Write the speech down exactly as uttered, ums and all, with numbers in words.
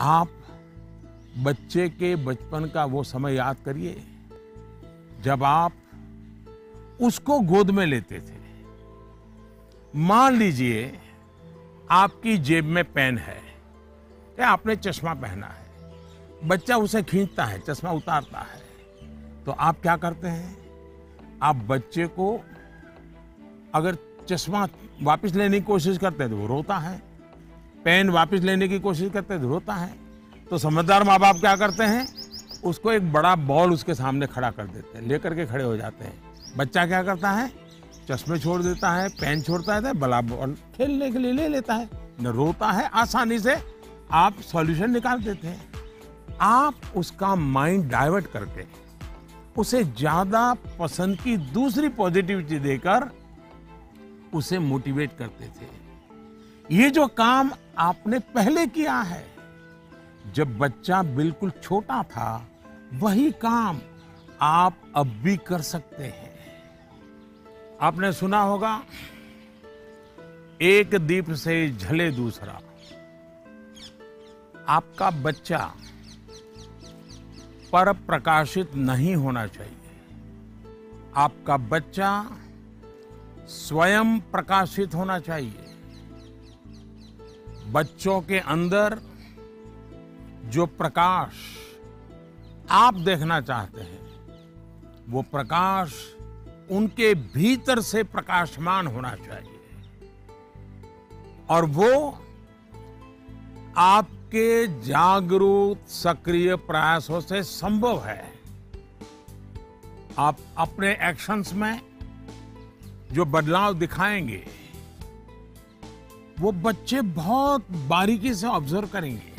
आप बच्चे के बचपन का वो समय याद करिए जब आप उसको गोद में लेते थे। मान लीजिए आपकी जेब में पेन है या आपने चश्मा पहना है, बच्चा उसे खींचता है, चश्मा उतारता है, तो आप क्या करते हैं? आप बच्चे को अगर चश्मा वापस लेने की कोशिश करते हैं तो वो रोता है, पेन वापस लेने की कोशिश करते हैं तो रोता है। तो समझदार माँ बाप क्या करते हैं? उसको एक बड़ा बॉल उसके सामने खड़ा कर देते हैं, लेकर के खड़े हो जाते हैं। बच्चा क्या करता है? चश्मे छोड़ देता है, पेन छोड़ता है, बड़ा बॉल खेलने के लिए ले लेता है, न रोता है, आसानी से आप सॉल्यूशन निकाल देते हैं। आप उसका माइंड डाइवर्ट करके उसे ज्यादा पसंद की दूसरी पॉजिटिविटी देकर उसे मोटिवेट करते थे। ये जो काम आपने पहले किया है जब बच्चा बिल्कुल छोटा था, वही काम आप अब भी कर सकते हैं। आपने सुना होगा, एक दीप से जले दूसरा। आपका बच्चा पर प्रकाशित नहीं होना चाहिए। आपका बच्चा स्वयं प्रकाशित होना चाहिए। बच्चों के अंदर जो प्रकाश आप देखना चाहते हैं, वो प्रकाश उनके भीतर से प्रकाशमान होना चाहिए, और वो आपके जागरूक सक्रिय प्रयासों से संभव है। आप अपने एक्शंस में जो बदलाव दिखाएंगे, वो बच्चे बहुत बारीकी से ऑब्जर्व करेंगे।